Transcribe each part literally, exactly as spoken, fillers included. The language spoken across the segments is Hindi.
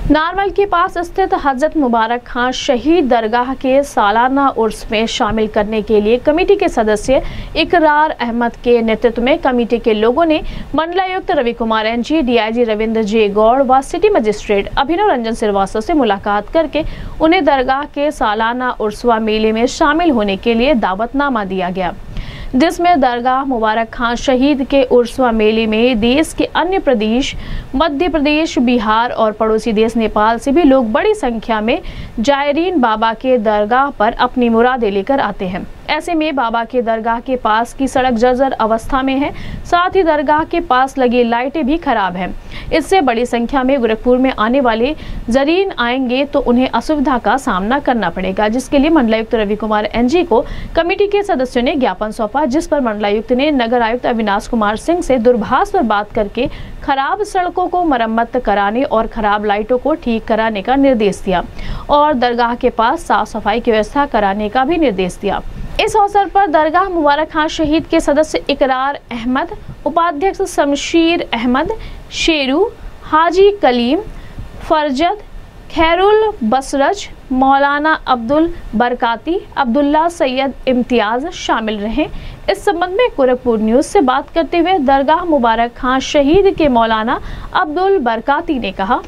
नारवल के पास स्थित हजरत मुबारक खान शहीद दरगाह के सालाना उर्स में शामिल करने के लिए कमेटी के सदस्य इकरार अहमद के नेतृत्व में कमेटी के लोगों ने मंडलायुक्त Ravi Kumar N G, DIG Ravindra J Gaur व सिटी मजिस्ट्रेट अभिनव रंजन श्रीवास्तव से मुलाकात करके उन्हें दरगाह के सालाना उर्स व मेले में शामिल होने के लिए दावतनामा दिया गया, जिसमें दरगाह मुबारक खान शहीद के उर्स व मेले में देश के अन्य प्रदेश, मध्य प्रदेश, बिहार और पड़ोसी देश नेपाल से भी लोग बड़ी संख्या में जायरीन बाबा के दरगाह पर अपनी मुरादें लेकर आते हैं। ऐसे में बाबा के दरगाह के पास की सड़क जर्जर अवस्था में है, साथ ही दरगाह के पास लगी लाइटें भी खराब हैं। इससे बड़ी संख्या में गोरखपुर में आने वाले जरीन आएंगे तो उन्हें असुविधा का सामना करना पड़ेगा, जिसके लिए मंडलायुक्त रवि कुमार एनजी को कमेटी के सदस्यों ने ज्ञापन सौंपा, जिस पर मंडलायुक्त ने नगर आयुक्त अविनाश कुमार सिंह से दूरभाष पर बात करके खराब सड़कों को मरम्मत कराने और खराब लाइटों को ठीक कराने का निर्देश दिया और दरगाह के पास साफ सफाई की व्यवस्था कराने का भी निर्देश दिया। इस अवसर पर दरगाह मुबारक खान शहीद के सदस्य इकरार अहमद, उपाध्यक्ष शमशीर अहमद, शेरू, हाजी कलीम, फरजद, खैरुल बसरज, मौलाना अब्दुल बरकाती, अब्दुल्ला सैयद इम्तियाज शामिल रहे। इस संबंध में गोरखपुर न्यूज से बात करते हुए दरगाह मुबारक खान शहीद के मौलाना अब्दुल बरकाती ने कहा,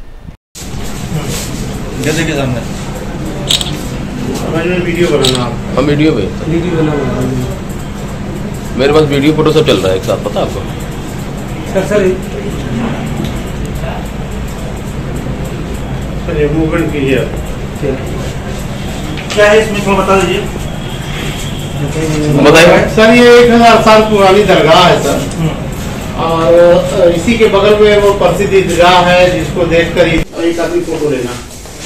वीडियो बनाना हम वीडियो में वीडियो बनाना मेरे पास वीडियो फोटो सब चल रहा है एक साथ, पता आपको? सर सर सर ये मूवमेंट कीजिए, क्या है इसमें थोड़ा बता दीजिए। बताइए सर, ये एक हजार साल पुरानी दरगाह है सर, और इसी के बगल में वो प्रसिद्ध ईदगाह है जिसको देखकर एक आदमी फोटो लेना।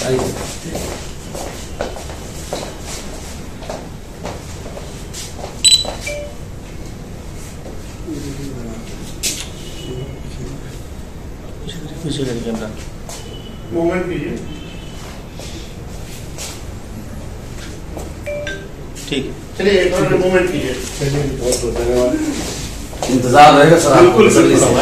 मूवमेंट कीजिए, ठीक है, चलिए एक बार मूवमेंट कीजिए। इंतजार रहेगा सर, बिल्कुल जल्दी से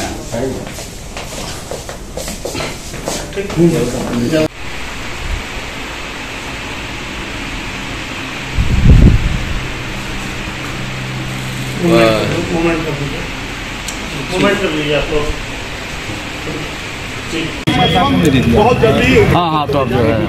मूवमेंट कर दीजिए, मूवमेंट कर लीजिए आप लोग बहुत जल्दी। हाँ हाँ तो अब जो है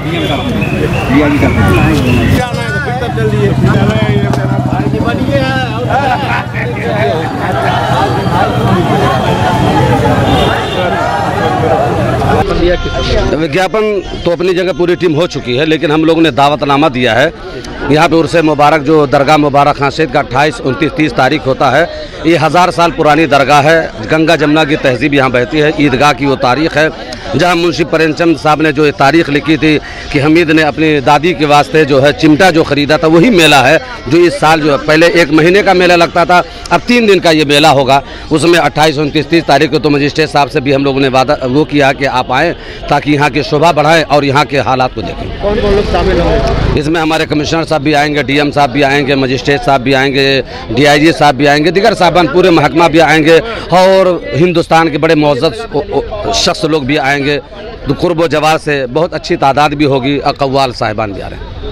विज्ञापन तो अपनी जगह पूरी टीम हो चुकी है, लेकिन हम लोगों ने दावतनामा दिया है यहाँ पे उर्से मुबारक जो दरगाह मुबारक खान शहीद का अट्ठाईस उनतीस तीस तारीख होता है। ये हज़ार साल पुरानी दरगाह है, गंगा जमुना की तहजीब यहाँ बहती है। ईदगाह की वो तारीख़ है जहाँ मुंशी प्रेमचंद साहब ने जो ये तारीख़ लिखी थी कि हमीद ने अपनी दादी के वास्ते जो है चिमटा जो ख़रीदा था, वही मेला है जो इस साल जो है पहले एक महीने का मेला लगता था, अब तीन दिन का ये मेला होगा। उसमें अट्ठाईस उनतीस तीस तारीख को तो मजिस्ट्रेट साहब से भी हम लोगों ने वादा वो किया कि आप आएँ ताकि यहाँ की शोभा बढ़ाएँ और यहाँ के हालात को देखें। कौन कौन लोग शामिल होंगे इसमें? हमारे कमिश्नर साहब भी आएंगे, डीएम साहब भी आएंगे, मजिस्ट्रेट साहब भी आएंगे, डीआईजी साहब भी आएंगे, दिगर साहबान पूरे महकमा भी आएंगे और हिंदुस्तान के बड़े मुअज़्ज़ज़ शख्स लोग भी आएंगे। कुर्ब व जवार से बहुत अच्छी तादाद भी होगी और कव्वाल साहिबान भी आ रहे हैं।